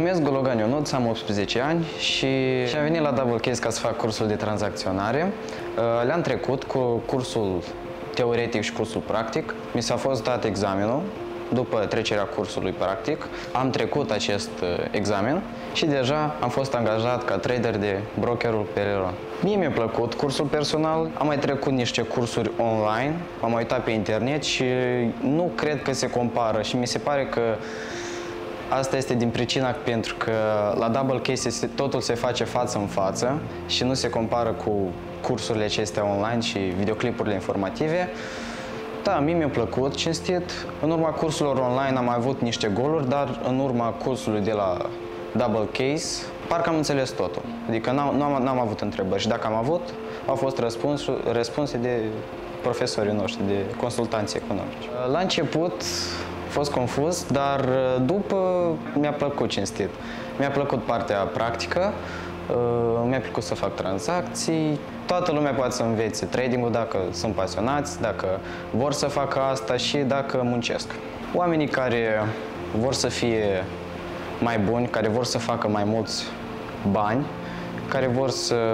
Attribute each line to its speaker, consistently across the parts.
Speaker 1: numesc Gologan Ionuț, am 18 ani și am venit la Double Case ca să fac cursul de tranzacționare. Le-am trecut cu cursul teoretic și cursul practic. Mi s-a fost dat examenul după trecerea cursului practic. Am trecut acest examen și deja am fost angajat ca trader de brokerul Peleron. Mie mi-a plăcut cursul personal, am mai trecut niște cursuri online, am mai uitat pe internet și nu cred că se compară și mi se pare că asta este din pricina pentru că la Double Case totul se face față în față și nu se compară cu cursurile acestea online și videoclipurile informative. Da, mie mi-a plăcut, cinstit. În urma cursurilor online am mai avut niște goluri, dar în urma cursului de la Double Case, parcă am înțeles totul. Adică n-am avut întrebări și dacă am avut, au fost răspunse de profesorii noștri, de consultanți economici. La început a fost confuz, dar după mi-a plăcut, cinstit. Mi-a plăcut partea practică, mi-a plăcut să fac tranzacții. Toată lumea poate să învețe trading-ul dacă sunt pasionați, dacă vor să facă asta și dacă muncesc. Oamenii care vor să fie mai buni, care vor să facă mai mulți bani, care vor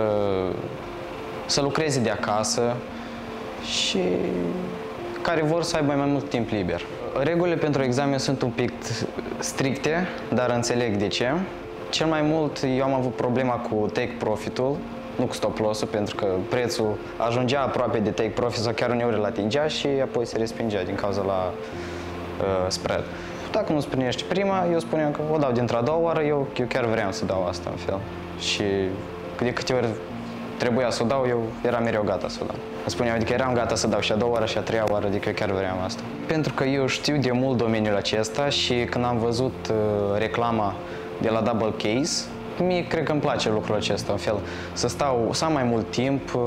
Speaker 1: să lucreze de acasă și care vor să aibă mai mult timp liber. Regulile pentru examen sunt un pic stricte, dar înțeleg de ce. Cel mai mult eu am avut problema cu take profit-ul, nu cu stop loss-ul, pentru că prețul ajungea aproape de take profit sau chiar uneori îl atingea și apoi se respingea din cauza la spread. Dacă nu sprinești prima, eu spuneam că o dau dintr-a doua oară, eu chiar vreau să dau asta în fel. Și de câte ori trebuia să o dau, eu eram mereu gata să o dau. Spuneam, adică eram gata să dau și a doua oară și a treia oară, adică eu chiar vreau asta. Pentru că eu știu de mult domeniul acesta și când am văzut reclama de la Double Case, mie cred că îmi place lucrul acesta, în fel, să am mai mult timp,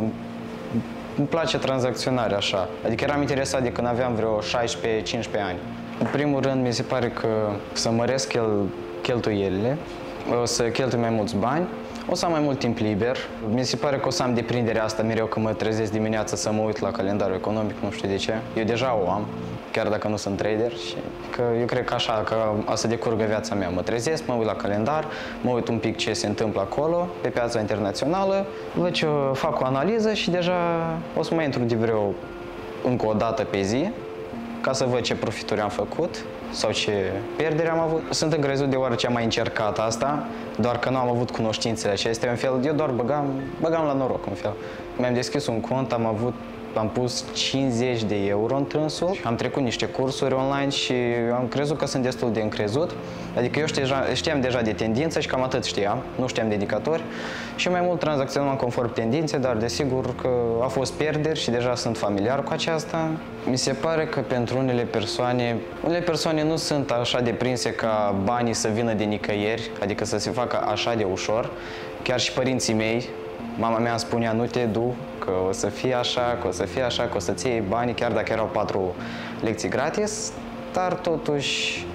Speaker 1: îmi place tranzacționarea așa. Adică eram interesat de când aveam vreo 16-15 ani. În primul rând, mi se pare că să măresc cheltuielile, o să cheltui mai mulți bani, o să am mai mult timp liber. Mi se pare că o să am deprinderea asta mereu că mă trezesc dimineața să mă uit la calendarul economic, nu știu de ce. Eu deja o am, chiar dacă nu sunt trader și că eu cred că așa, că o să decurgă viața mea. Mă trezesc, mă uit la calendar, mă uit un pic ce se întâmplă acolo, pe piața internațională, văd ce fac o analiză și deja o să mai intru de vreo încă o dată pe zi, ca să văd ce profituri am făcut sau ce pierderi am avut. Sunt încrezut deoarece am mai încercat asta, doar că nu am avut cunoștințele acestea, în fel, eu doar băgam la noroc, în fel. Mi-am deschis un cont, am pus 50 de euro în trânsul, am trecut niște cursuri online și am crezut că sunt destul de încrezut. Adică eu știam deja de tendință și cam atât știam, nu știam de indicatori și mai mult tranzacționam conform tendințe, dar desigur că a fost pierderi și deja sunt familiar cu aceasta. Mi se pare că pentru unele persoane nu sunt așa de prinse ca banii să vină de nicăieri, adică să se facă așa de ușor. Chiar și părinții mei, mama mea îmi spunea, nu te du, că o să fie așa, că o să fie așa, că o să-ți iei banii, chiar dacă erau 4 lecții gratis, dar totuși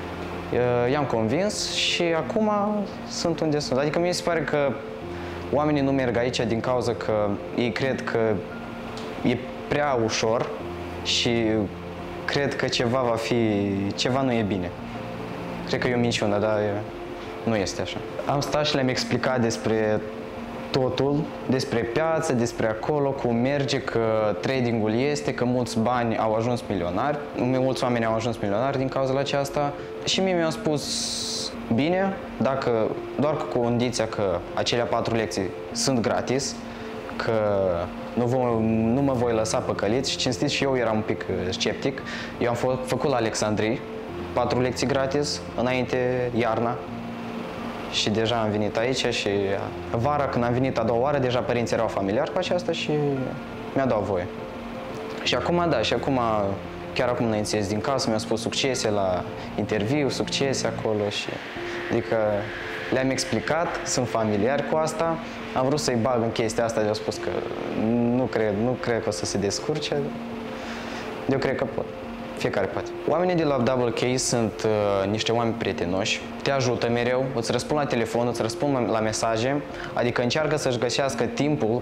Speaker 1: i-am convins și acum sunt unde sunt. Adică mi se pare că oamenii nu merg aici din cauza că ei cred că e prea ușor și cred că ceva nu e bine. Cred că e o minciună, dar nu este așa. Am stat și le-am explicat despre totul, despre piață, despre acolo, cum merge, că tradingul este, că mulți bani au ajuns milionari, mulți oameni au ajuns milionari din cauza aceasta și mie mi-au spus, bine, doar cu condiția că acele 4 lecții sunt gratis, că nu mă voi lăsa păcălit și cinstit și eu eram un pic sceptic. Eu am făcut la Alexandrii 4 lecții gratis, înainte iarna. Și deja am venit aici și vara, când am venit a doua oară, deja părinții erau familiari cu aceasta și mi-a dat voie. Și acum, da, chiar acum înaințez din casă, mi-au spus succese la interviu, succese acolo și... Adică le-am explicat, sunt familiari cu asta, am vrut să-i bag în chestia asta, le-au spus că nu cred că o să se descurce, eu cred că pot. Fiecare poate. Oamenii de la Double Case sunt niște oameni prietenoși, te ajută mereu, îți răspund la telefon, îți răspund la mesaje, adică încearcă să-și găsească timpul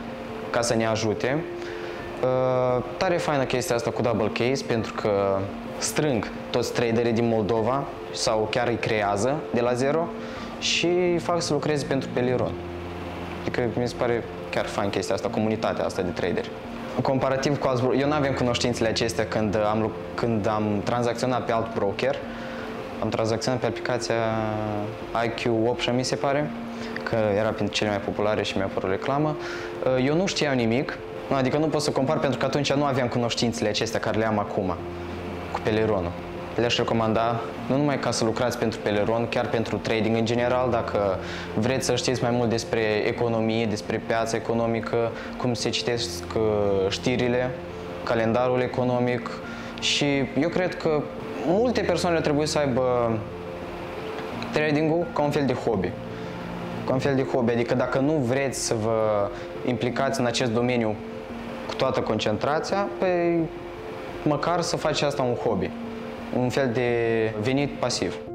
Speaker 1: ca să ne ajute. Tare faină chestia asta cu Double Case, pentru că strâng toți traderii din Moldova sau chiar îi creează de la zero și îi fac să lucreze pentru Peliron. Adică mi se pare chiar fain chestia asta, comunitatea asta de traderi. Comparativ cu alți brokeri, eu nu aveam cunoștințele acestea când am tranzacționat pe alt broker. Am tranzacționat pe aplicația IQ Option, mi se pare, că era printre cele mai populare și mi-a apărut reclamă. Eu nu știam nimic, adică nu pot să compar pentru că atunci nu aveam cunoștințele acestea care le am acum cu Pelironul. Le-aș recomanda nu numai ca să lucrați pentru Peliron, chiar pentru trading în general, dacă vreți să știți mai mult despre economie, despre piața economică, cum se citesc știrile, calendarul economic și eu cred că multe persoane trebuie să aibă trading-ul ca un fel de hobby. Ca un fel de hobby, adică dacă nu vreți să vă implicați în acest domeniu cu toată concentrația, păi măcar să faceți asta un hobby, un fel de venit pasiv.